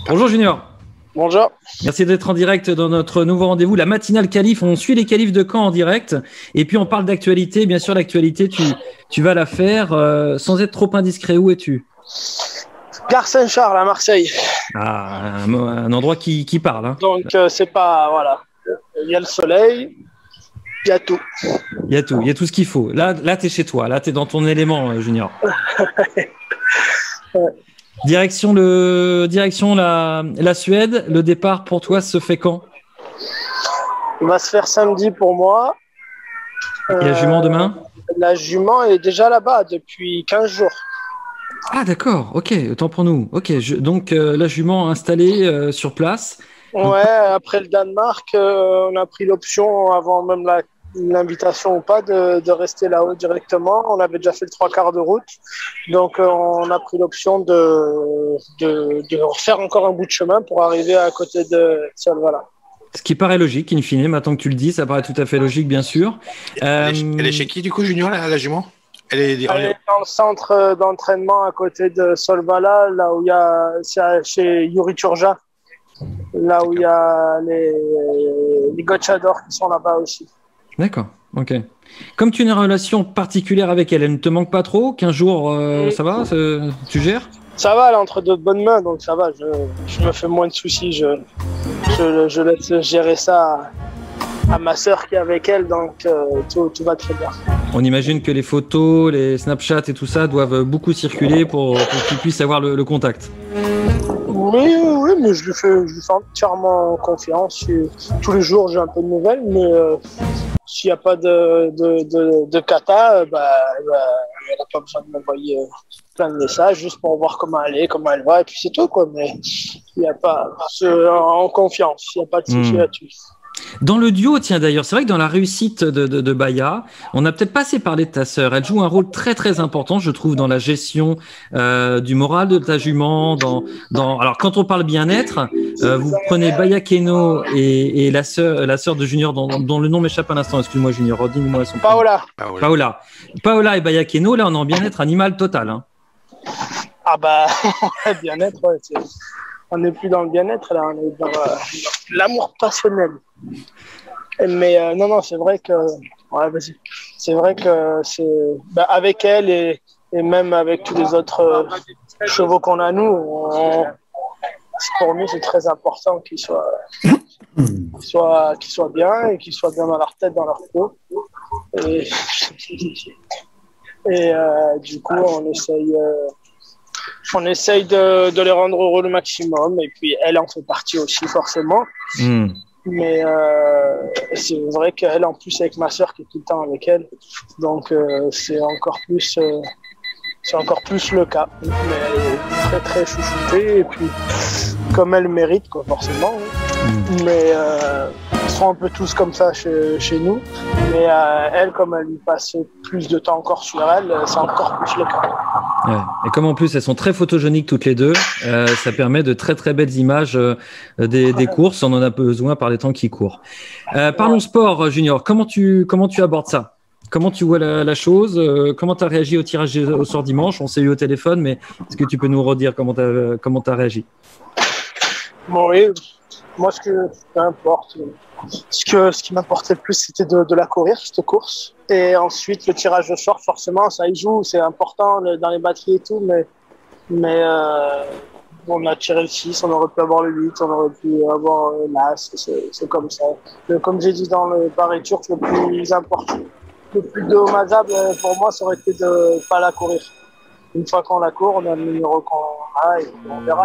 Bonjour Junior. Bonjour. Merci d'être en direct dans notre nouveau rendez-vous, la matinale qualif. On suit les qualifs de Caen en direct et puis on parle d'actualité. Bien sûr, l'actualité, tu vas la faire sans être trop indiscret. Où es-tu? Gare Saint-Charles à Marseille. Ah, un endroit qui parle. Hein. Donc, c'est pas. Voilà. Il y a le soleil, il y a tout. Il y a tout ce qu'il faut. Là tu es chez toi. Là, tu es dans ton élément, Junior. Ouais. Direction la Suède. Le départ pour toi se fait quand? Il va se faire samedi pour moi. Et la jument demain? La jument est déjà là-bas depuis 15 jours. Ah d'accord, ok, autant pour nous. Ok, donc la jument installée sur place. Ouais, après le Danemark, on a pris l'option avant même l'invitation ou pas de rester là-haut directement. On avait déjà fait le 3/4 de route. Donc on a pris l'option de refaire encore un bout de chemin pour arriver à côté de Solvala. Ce qui paraît logique, in fine, maintenant que tu le dis, ça paraît tout à fait logique, bien sûr. Elle est chez qui, du coup, Junior, la jument? Elle est dans le centre d'entraînement à côté de Solvala, là où il y a, chez Yuri Turja, là où il y a les Gotchador qui sont là-bas aussi. D'accord, ok. Comme tu as une relation particulière avec elle, elle ne te manque pas trop? 15 jours, ça va? Tu gères? Ça va, elle est entre de bonnes mains, donc ça va, je me fais moins de soucis, je laisse gérer ça à ma sœur qui est avec elle, donc tout va très bien. On imagine que les photos, les Snapchat et tout ça doivent beaucoup circuler pour que tu puisses avoir le contact. Oui, mais je lui fais entièrement confiance. Tous les jours, j'ai un peu de nouvelles, mais s'il n'y a pas de cata, elle n'a pas besoin de m'envoyer plein de messages juste pour voir comment elle est, comment elle va, et puis c'est tout, quoi. Mais il n'y a pas en confiance, il n'y a pas de souci là-dessus. Dans le duo, tiens d'ailleurs, c'est vrai que dans la réussite de Baya, on n'a peut-être pas assez parlé de ta sœur. Elle joue un rôle très très important, je trouve, dans la gestion du moral de ta jument. Alors quand on parle bien-être, vous prenez Baya Keno et la sœur de Junior, dont le nom m'échappe un instant. Excuse-moi Junior, redis-moi son prénom. Paola et Baya Keno, là on est en bien-être animal total. Hein. Ah bah, bien-être, ouais, on n'est plus dans le bien-être, là, on est dans l'amour passionnel. Mais non, c'est vrai que, ouais, vas-y. C'est vrai que avec elle et même avec tous les autres chevaux qu'on a, nous, pour nous, c'est très important qu'ils soient bien et qu'ils soient bien dans leur tête, dans leur peau. Et du coup, on essaye de les rendre heureux le maximum. Et puis, elle en fait partie aussi, forcément. Mais c'est vrai qu'elle, en plus, avec ma sœur qui est tout le temps avec elle. Donc, c'est encore plus le cas. Mais elle est très, très chouchoutée. Et puis, comme elle mérite, quoi, forcément. Mais ils sont un peu tous comme ça chez nous. Mais elle, comme elle lui passe plus de temps encore sur elle, c'est encore plus le cas. Ouais. Et comme en plus elles sont très photogéniques toutes les deux, ça permet de très très belles images des courses. On en a besoin par les temps qui courent. Parlons sport, Junior. Comment tu abordes ça? Comment tu vois la chose? Comment tu as réagi au tirage au sort dimanche? On s'est eu au téléphone, mais est-ce que tu peux nous redire comment tu as réagi? Bon, oui, moi peu importe. Ce qui m'importait le plus, c'était de la courir, cette course. Et ensuite, le tirage au sort, forcément, ça y joue, c'est important dans les batteries et tout, mais on a tiré le 6, on aurait pu avoir le 8, on aurait pu avoir l'As, c'est comme ça. Comme j'ai dit dans le pari turc, le plus important, le plus dommageable pour moi, ça aurait été de ne pas la courir. Une fois qu'on la court, on a le numéro qu'on a et on verra.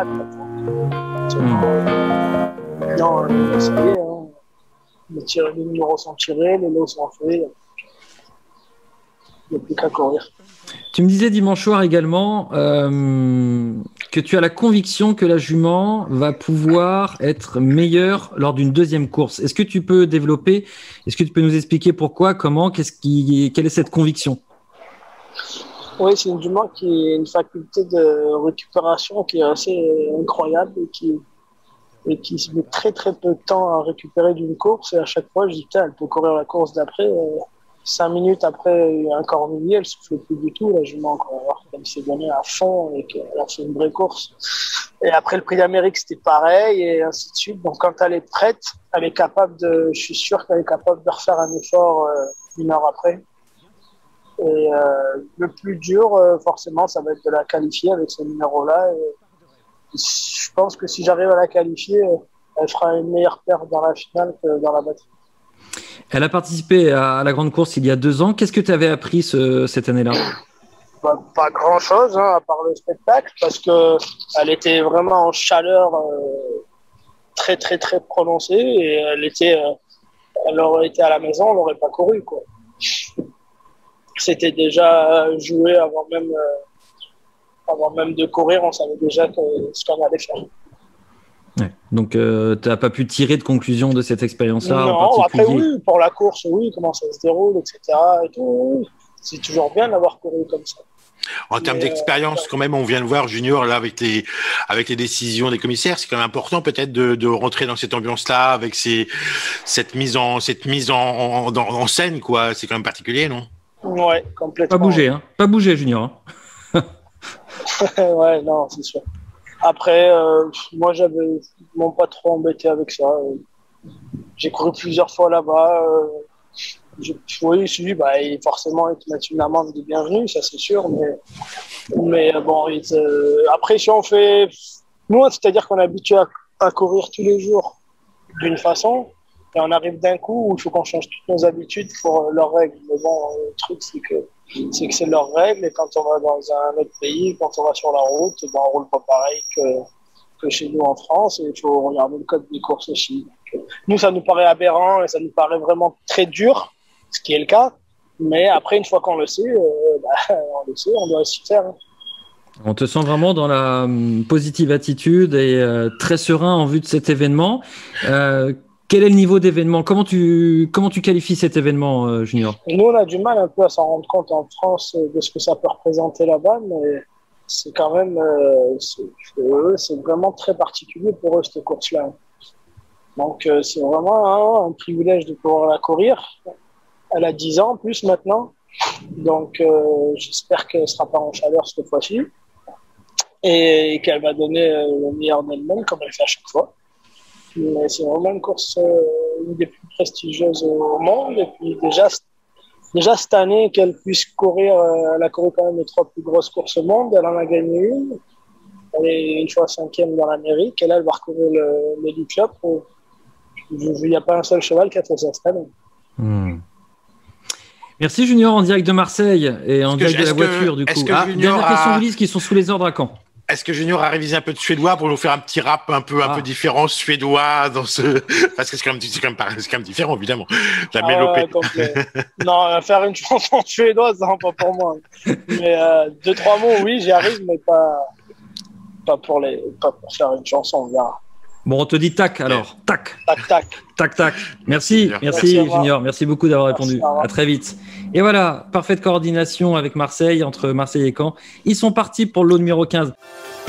Non, ça y est, hein. Les numéros sont tirés, les lots sont faits. Il n'y a plus qu'à courir. Tu me disais dimanche soir également que tu as la conviction que la jument va pouvoir être meilleure lors d'une deuxième course. Est-ce que tu peux développer? Est-ce que tu peux nous expliquer pourquoi, comment, quelle est cette conviction? Oui, c'est une jument qui a une faculté de récupération qui est assez incroyable et qui se met très très peu de temps à récupérer d'une course. Et à chaque fois, je dis, elle peut courir la course d'après. 5 minutes après un cordonnier, elle ne souffle plus du tout. La jument, elle s'est donnée à fond et qu'elle a fait une vraie course. Et après le prix d'Amérique, c'était pareil, et ainsi de suite. Donc, quand elle est prête, je suis sûr qu'elle est capable de refaire un effort 1 heure après. Et le plus dur, forcément, ça va être de la qualifier avec ce numéro-là. Et je pense que si j'arrive à la qualifier, elle fera une meilleure perte dans la finale que dans la batterie. Elle a participé à la grande course il y a 2 ans. Qu'est-ce que tu avais appris cette année-là? Pas grand-chose, hein, à part le spectacle, parce que elle était vraiment en chaleur très, très, très prononcée, et elle aurait été à la maison, elle n'aurait pas couru, quoi. C'était déjà joué avant même de courir, on savait déjà ce qu'on allait faire. Ouais. Donc, tu n'as pas pu tirer de conclusion de cette expérience-là? Non, après oui, pour la course, oui, comment ça se déroule, etc. Et tout, oui. C'est toujours bien d'avoir couru comme ça. En termes d'expérience, quand même, on vient de voir Junior là avec les décisions des commissaires. C'est quand même important peut-être de rentrer dans cette ambiance-là avec cette mise en scène, quoi. C'est quand même particulier, non? Ouais, complètement. Pas bouger, Junior. Ouais, non, c'est sûr. Après, moi, m'ont pas trop embêté avec ça. J'ai couru plusieurs fois là-bas. Oui, forcément, ils te mettent une amende de bienvenue, ça c'est sûr. Mais bon, après, si on fait. Nous, c'est-à-dire qu'on est habitué à courir tous les jours d'une façon, et on arrive d'un coup où il faut qu'on change toutes nos habitudes pour leurs règles. Mais bon, le truc, c'est que c'est leurs règles, et quand on va dans un autre pays, quand on va sur la route, ben, on roule pas pareil que chez nous en France, et il faut regarder le code des courses aussi. Donc, nous, ça nous paraît aberrant et ça nous paraît vraiment très dur, ce qui est le cas, mais après, une fois qu'on le sait, on le sait, on doit s'y faire. Hein. On te sent vraiment dans la positive attitude et très serein en vue de cet événement. Quel est le niveau d'événement? Comment tu qualifies cet événement, Junior? Nous, on a du mal un peu à s'en rendre compte en France de ce que ça peut représenter là-bas, mais c'est quand même c'est vraiment très particulier pour eux, cette course-là. Donc, c'est vraiment un privilège de pouvoir la courir. Elle a 10 ans en plus maintenant, donc j'espère qu'elle ne sera pas en chaleur cette fois-ci et qu'elle va donner le meilleur d'elle-même comme elle fait à chaque fois. Mais c'est vraiment une course une des plus prestigieuses au monde, et puis déjà cette année qu'elle puisse courir, elle a couru quand même les 3 plus grosses courses au monde, elle en a gagné une, elle est une fois 5e dans l'Amérique, et là elle va recourir l'Elite Cup. Il n'y a pas un seul cheval qui a fait ça cette année. Merci Junior, en direct de Marseille et en direct de la voiture du coup. Dernière question Ulysse, qui sont sous les ordres à Caen. Est-ce que Junior a révisé un peu de suédois pour nous faire un petit rap un peu différent suédois dans ce, parce que c'est quand même différent évidemment. La mélopée. Non, faire une chanson suédoise, non, pas pour moi. Mais 2-3 mots, oui, j'y arrive, mais pas pour faire une chanson, on verra. Bon, on te dit tac alors. Tac. Tac. Merci Junior. Merci beaucoup d'avoir répondu. À très vite. Et voilà, parfaite coordination avec Marseille, entre Marseille et Caen. Ils sont partis pour le lot numéro 15.